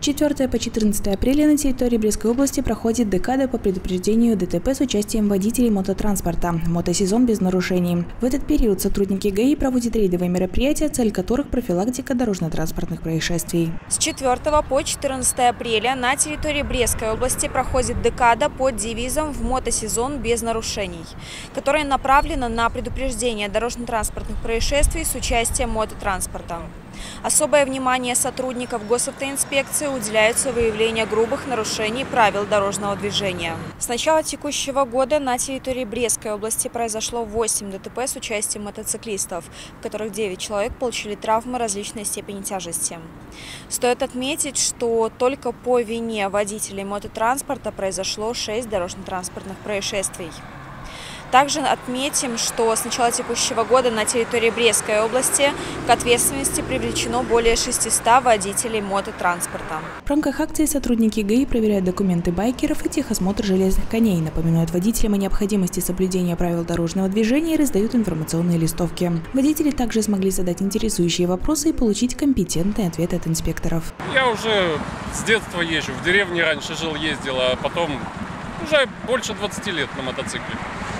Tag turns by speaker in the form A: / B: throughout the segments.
A: 4 по 14 апреля на территории Брестской области проходит декада по предупреждению ДТП с участием водителей мототранспорта «Мотосезон без нарушений». В этот период сотрудники ГАИ проводят рейдовые мероприятия, цель которых – профилактика дорожно-транспортных происшествий.
B: С 4 по 14 апреля на территории Брестской области проходит декада под девизом «В мотосезон без нарушений», которая направлена на предупреждение дорожно-транспортных происшествий с участием мототранспорта. Особое внимание сотрудников госавтоинспекции уделяется выявлению грубых нарушений правил дорожного движения. С начала текущего года на территории Брестской области произошло 8 ДТП с участием мотоциклистов, в которых 9 человек получили травмы различной степени тяжести. Стоит отметить, что только по вине водителей мототранспорта произошло 6 дорожно-транспортных происшествий. Также отметим, что с начала текущего года на территории Брестской области к ответственности привлечено более 600 водителей мототранспорта.
A: В рамках акции сотрудники ГАИ проверяют документы байкеров и техосмотр железных коней, напоминают водителям о необходимости соблюдения правил дорожного движения и раздают информационные листовки. Водители также смогли задать интересующие вопросы и получить компетентные ответы от инспекторов.
C: Я уже с детства езжу, в деревне раньше жил, ездил, а потом уже больше 20 лет на мотоцикле.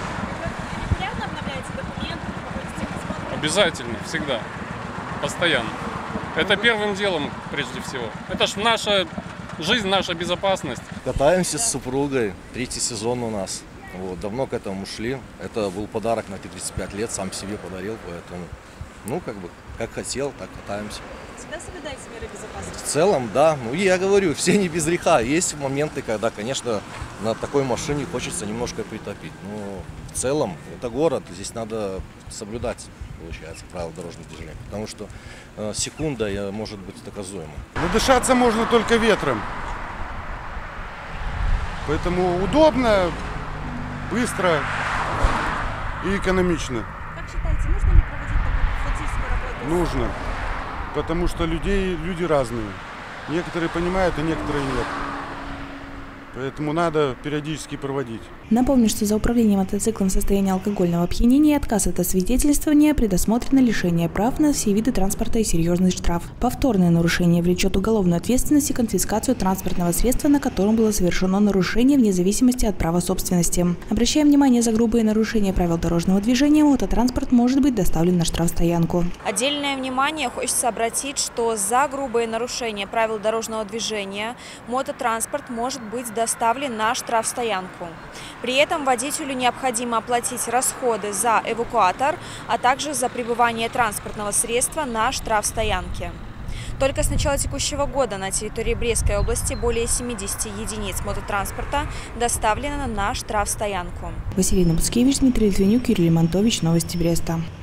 C: Обязательно, всегда, постоянно. Это первым делом прежде всего. Это ж наша жизнь, наша безопасность.
D: Катаемся с супругой, 3-й сезон у нас. Вот, давно к этому шли. Это был подарок на 35 лет, сам себе подарил, поэтому, как хотел, так катаемся.
B: Всегда соблюдаете меры безопасности?
D: В целом, да. Я говорю, все не без греха. Есть моменты, когда, конечно, на такой машине хочется немножко притопить. Но в целом, это город, здесь надо соблюдать, получается, правила дорожного движения. Потому что секунда может быть наказуема.
E: Надышаться можно только ветром. Поэтому удобно, быстро и экономично.
B: Как считаете, нужно ли проводить такую профилактическую работу?
E: Нужно. Потому что люди разные. Некоторые понимают, а некоторые нет. Поэтому надо периодически проводить.
A: Напомню, что за управление мотоциклом в состоянии алкогольного опьянения и отказ от освидетельствования предусмотрено лишение прав на все виды транспорта и серьезный штраф. Повторное нарушение влечет уголовную ответственность и конфискацию транспортного средства, на котором было совершено нарушение вне зависимости от права собственности. Обращаем внимание, за грубые нарушения правил дорожного движения мототранспорт может быть доставлен на штрафстоянку.
B: Отдельное внимание хочется обратить, что за грубые нарушения правил дорожного движения мототранспорт может быть доставлен на штрафстоянку. При этом водителю необходимо оплатить расходы за эвакуатор, а также за пребывание транспортного средства на штрафстоянке. Только с начала текущего года на территории Брестской области более 70 единиц мототранспорта доставлено на штрафстоянку.
A: Василина Буцкевич, Дмитрий Литвинюк, Юрий Лимонтович. Новости Бреста.